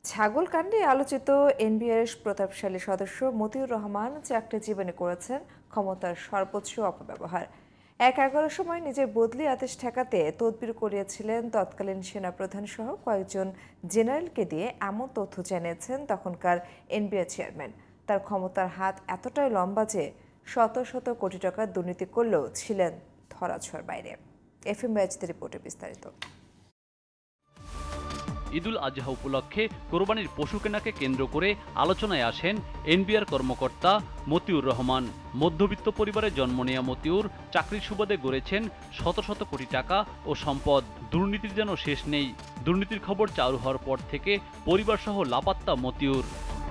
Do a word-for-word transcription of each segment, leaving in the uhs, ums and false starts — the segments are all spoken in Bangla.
ছাগল কাণ্ডে আলোচিত এনবিআর প্রতাপশালী সদস্য মতিউর রহমান চাকরি জীবনে করেছেন ক্ষমতার সর্বোচ্চ অপব্যবহার। এক এগারো সময় নিজের বদলি আদেশ ঠেকাতে তদবির করিয়েছিলেন তৎকালীন সেনাপ্রধান সহ কয়েকজন জেনারেলকে দিয়ে এমন তথ্য জানিয়েছেন তখনকার এনবিআর চেয়ারম্যান। তার ক্ষমতার হাত এতটাই লম্বা যে শত শত কোটি টাকার দুর্নীতি করলেও ছিলেন ধরাছোঁয়ার বাইরে। এফ এম বায়াজিদের রিপোর্টে বিস্তারিত। ঈদুল আজহা উপলক্ষে কোরবানির পশু কেনাকে কেন্দ্র করে আলোচনায় আসেন এনবিআর কর্মকর্তা মতিউর রহমান। মধ্যবিত্ত পরিবারে জন্ম নেয়া মতিউর চাকরির সুবাদে গড়েছেন শত শত কোটি টাকা ও সম্পদ। দুর্নীতির যেন শেষ নেই। দুর্নীতির খবর চালু হওয়ার পর থেকে পরিবারসহ লাপাত্তা মতিউর।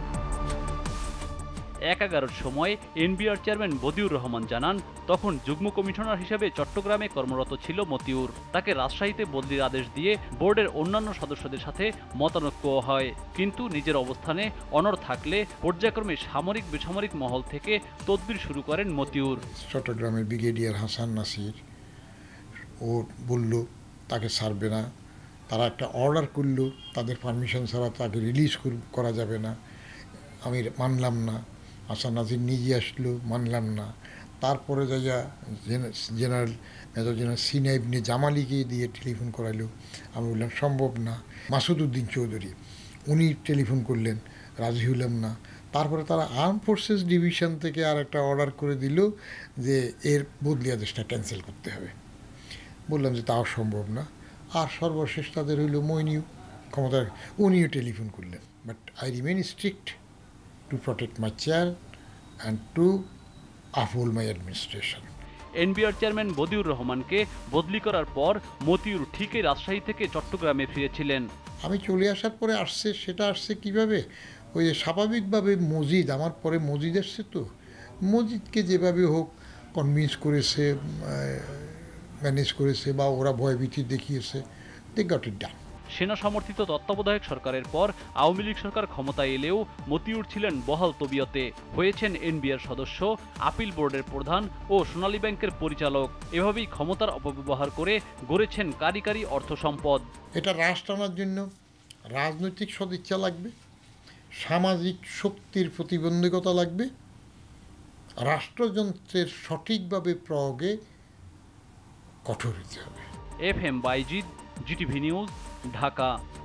এক এগারোর সময় এনবিআর চেয়ারম্যান বদিউর রহমান জানান, তখন যুগ্ম কমিশনার হিসেবে চট্টগ্রামে কর্মরত ছিল মতিউর। তাকে রাজশাহীতে বদলির আদেশ দিয়ে বোর্ডের অন্যান্য সদস্যদের সাথে মতানৈক্য হয়, কিন্তু নিজের অবস্থানে অনড় থাকলে পর্যায়ক্রমে সামরিক বেসামরিক মহল থেকে তদবির শুরু করেন মতিউর। চট্টগ্রামের ব্রিগেডিয়ার হাসান নাসির ও বলল তাকে ছাড়বে না, তারা একটা অর্ডার করল তাদের পারমিশন ছাড়া তাকে রিলিজ করা যাবে না। আমি মানলাম না। হাসান নাসির নিজে আসলো, মানলাম না। তারপরে যা general major general Sina Ibne জামালিকে দিয়ে টেলিফোন করাইলো, আমি বললাম সম্ভব না। মাসুদ উদ্দিন চৌধুরী উনি টেলিফোন করলেন, রাজি হলাম না। তারপরে তারা আর্ম ফোর্সেস ডিভিশন থেকে আর একটা অর্ডার করে দিল যে এর বদলি আদেশটা ক্যান্সেল করতে হবে। বললাম যে তাও সম্ভব না। আর সর্বশেষ তাদের হইল মইনিউ ক্ষমতার, উনিও টেলিফোন করলেন। But I remain strict to protect my chair and to uphold my administration. NBR chairman Badiur রহমানকে বদলি করার পর মতিউর ঠিকই রাজশাহী থেকে চট্টগ্রামে ফিরেছিলেন। আমি চলে আসার পরে আসছে, সেটা আসছে কিভাবে? ওই স্বাভাবিকভাবে মজিদ, আমার পরে মজিদ এসছে, তো মজিদকে যেভাবে হোক কনভিন্স করেছে, ম্যানেজ করেছে, বা ওরা ভয়ভীতি দেখিয়েছে, দে গট ইট ডান। সেনা সমর্থিত তত্ত্বাবধায়ক সরকারের পর আওয়ামী লীগ সরকার ক্ষমতায় এলেও মতিউর ছিলেন বহাল তবিয়তে। হয়েছেন এনবিআর সদস্য, আপিল বোর্ডের প্রধান ও সোনালী ব্যাংকের পরিচালক। এভাবেই ক্ষমতার অপব্যবহার করে গড়েছেন কারি কারি অর্থ সম্পদ। এটা রাশ টানার জন্য রাজনৈতিক সদিচ্ছা লাগবে, সামাজিক শক্তির প্রতিবন্ধকতা লাগবে, রাষ্ট্রযন্ত্রের সঠিকভাবে প্রয়োগে কঠোর হতে হবে। F M Bayazid, GTV news, Dhaka.